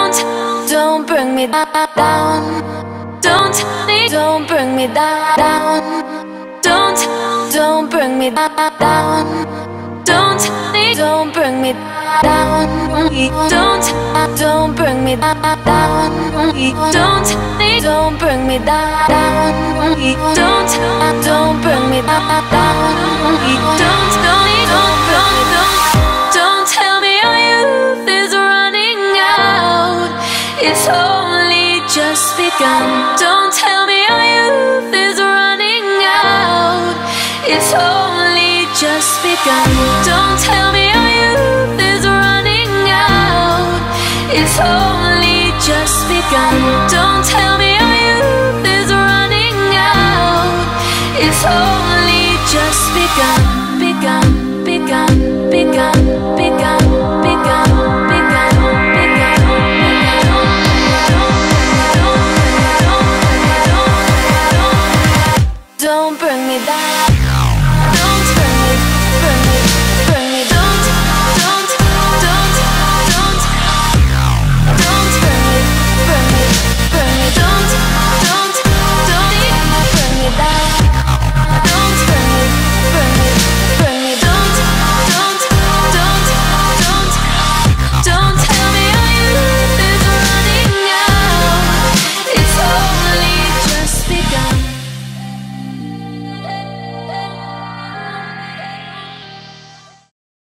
don't bring me down. Don't bring me down. Don't bring me down. Don't bring me down. Don't bring me down. Don't bring me down. Don't bring me down. Don't tell me our youth is running out. It's only just begun. Don't tell me our youth is running out. It's only just begun. Don't tell me our youth is running out. It's only just begun.